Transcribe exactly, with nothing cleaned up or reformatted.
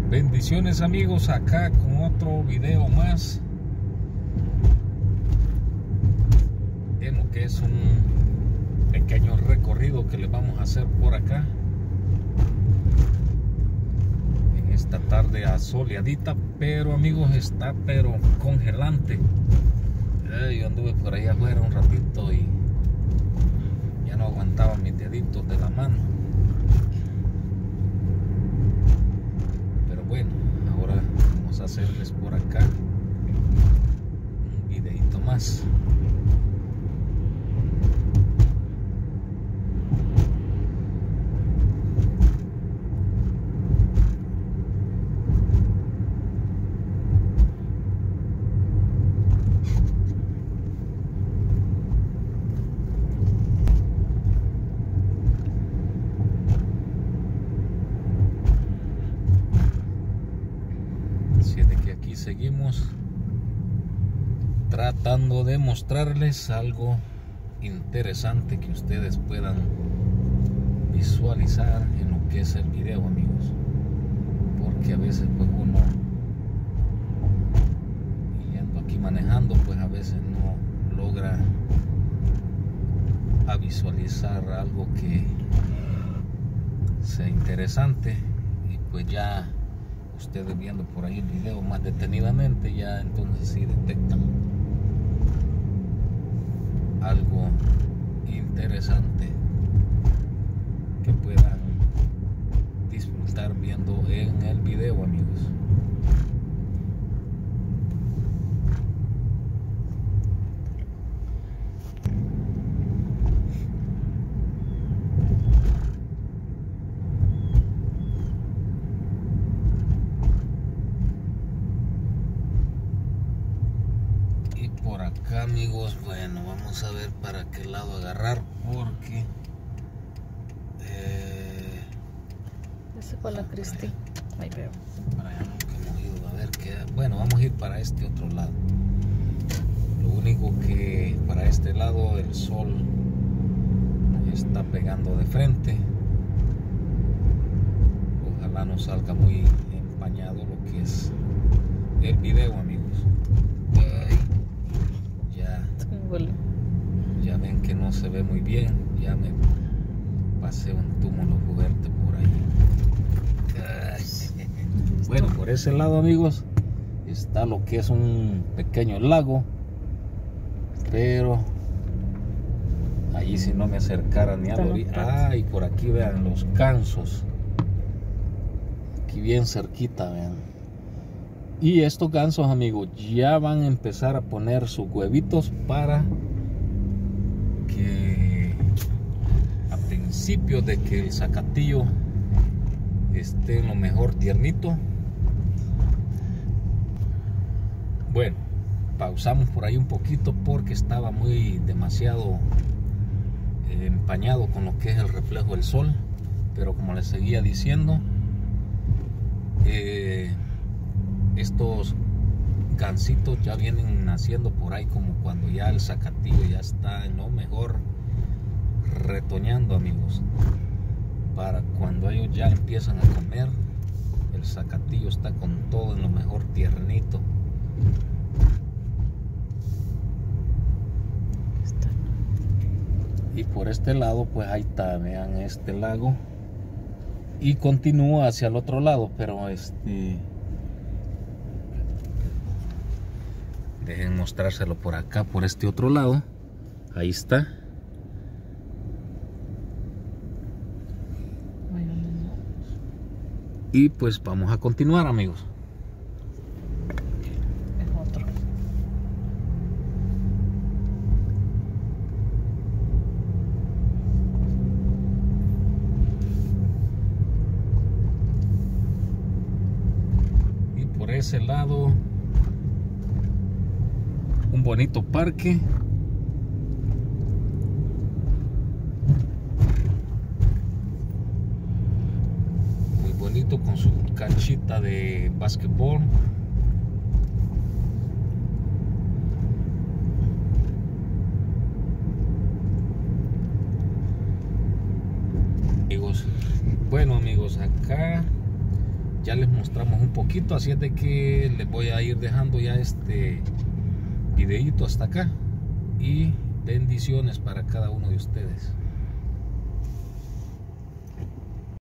Bendiciones amigos, acá con otro video más en lo que es un pequeño recorrido que les vamos a hacer por acá en esta tarde asoleadita, pero amigos está pero congelante. Eh, yo anduve por ahí afuera un ratito y ya no aguantaba mis deditos de la mano. Bueno, ahora vamos a hacerles por acá un videito más. Seguimos tratando de mostrarles algo interesante que ustedes puedan visualizar en lo que es el video, amigos, porque a veces pues uno yendo aquí manejando pues a veces no logra a visualizar algo que sea interesante, y pues ya ustedes viendo por ahí el video más detenidamente, ya entonces sí detectan algo interesante que puedan disfrutar viendo en el video, amigos. Por acá, amigos, bueno, vamos a ver para qué lado agarrar, porque eh, ese fue la Cristi. Ahí veo. Para allá nunca hemos ido, a ver qué. Bueno, vamos a ir para este otro lado. Lo único que para este lado el sol nos está pegando de frente. Ojalá no salga muy empañado lo que es el video, amigos. Ya ven que no se ve muy bien, ya me pasé un túmulo fuerte por ahí. Ay. Bueno, por ese lado, amigos, está lo que es un pequeño lago, pero allí si no me acercara ni a la orilla. Ah, y por aquí vean los gansos, aquí bien cerquita, vean. Y estos gansos, amigos, ya van a empezar a poner sus huevitos para que a principio de que el zacatillo esté en lo mejor tiernito. Bueno, pausamos por ahí un poquito porque estaba muy demasiado eh, empañado con lo que es el reflejo del sol, pero como les seguía diciendo, eh, estos gansitos ya vienen naciendo por ahí como cuando ya el zacatillo ya está en lo mejor retoñando, amigos. Para cuando ellos ya empiezan a comer, el zacatillo está con todo en lo mejor tiernito. Y por este lado pues ahí está, vean este lago, y continúa hacia el otro lado, pero este dejen mostrárselo por acá, por este otro lado. Ahí está. Y pues vamos a continuar, amigos. Es otro. Y por ese lado un bonito parque. Muy bonito con su canchita de básquetbol. Amigos, bueno amigos, acá ya les mostramos un poquito, así es de que les voy a ir dejando ya este videito hasta acá y bendiciones para cada uno de ustedes.